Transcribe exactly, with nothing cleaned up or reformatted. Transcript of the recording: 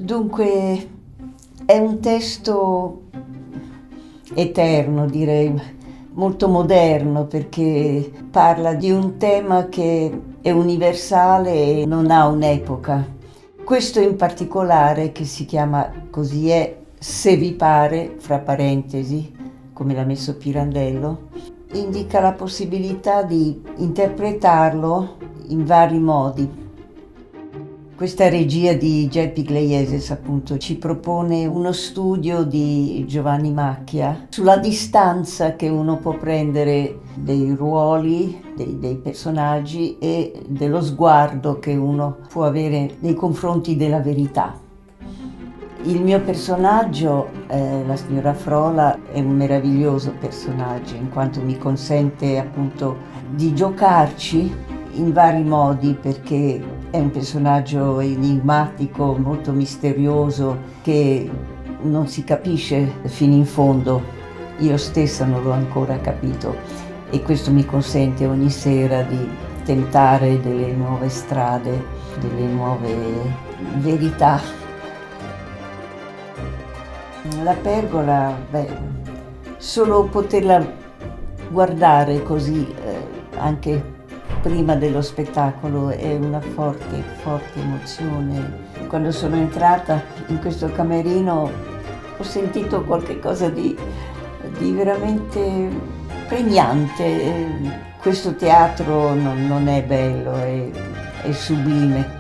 Dunque, è un testo eterno, direi, molto moderno, perché parla di un tema che è universale e non ha un'epoca. Questo in particolare, che si chiama Così è, se vi pare, fra parentesi, come l'ha messo Pirandello, indica la possibilità di interpretarlo in vari modi. Questa regia di Geppi Glejeses appunto ci propone uno studio di Giovanni Macchia sulla distanza che uno può prendere dei ruoli, dei, dei personaggi e dello sguardo che uno può avere nei confronti della verità. Il mio personaggio, eh, la signora Frola, è un meraviglioso personaggio in quanto mi consente appunto di giocarci in vari modi, perché è un personaggio enigmatico, molto misterioso, che non si capisce fino in fondo. Io stessa non l'ho ancora capito e questo mi consente ogni sera di tentare delle nuove strade, delle nuove verità. La pergola, beh, solo poterla guardare così eh, anche prima dello spettacolo è una forte, forte emozione. Quando sono entrata in questo camerino ho sentito qualcosa di, di veramente pregnante. Questo teatro non, non è bello, è, è sublime.